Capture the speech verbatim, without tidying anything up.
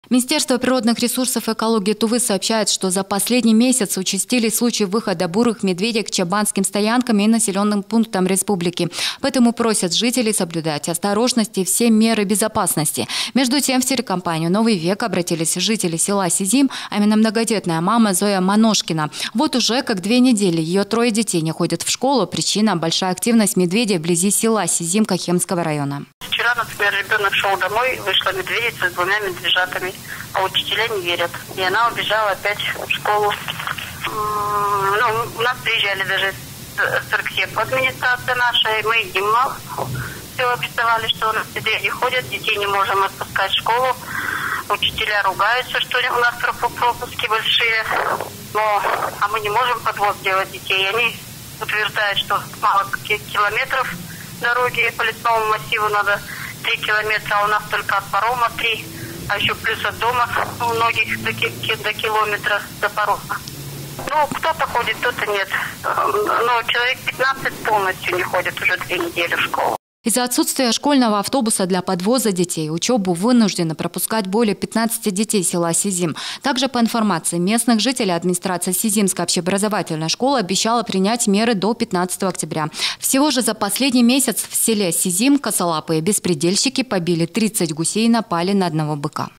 Министерство природных ресурсов и экологии Тувы сообщает, что за последний месяц участились случаи выхода бурых медведей к чабанским стоянкам и населенным пунктам республики. Поэтому просят жителей соблюдать осторожность и все меры безопасности. Между тем, в телекомпанию «Новый век» обратились жители села Сизим, а именно многодетная мама Зоя Маношкина. Вот уже как две недели ее трое детей не ходят в школу. Причина – большая активность медведей вблизи села Сизим Кахемского района. Вчера, например, ребенок шел домой, вышла медведица с двумя медвежатами, а учителя не верят. И она убежала опять в школу. Ну, у нас приезжали даже с Сарксеп, администрация наша, и мы им все обрисовали, что у нас медведи ходят, детей не можем отпускать в школу. Учителя ругаются, что у нас пропуски большие, но, а мы не можем подвоз делать детей. И они утверждают, что мало километров дороги по лесному массиву надо три километра, а у нас только от парома три, а еще плюс от дома у многих до, до километра до парома. Ну, кто-то ходит, кто-то нет. Но человек пятнадцать полностью не ходит уже две недели в школу. Из-за отсутствия школьного автобуса для подвоза детей учебу вынуждены пропускать более пятнадцати детей села Сизим. Также, по информации местных жителей, администрация Сизимской общеобразовательной школы обещала принять меры до пятнадцатого октября. Всего же за последний месяц в селе Сизим косолапые беспредельщики побили тридцать гусей и напали на одного быка.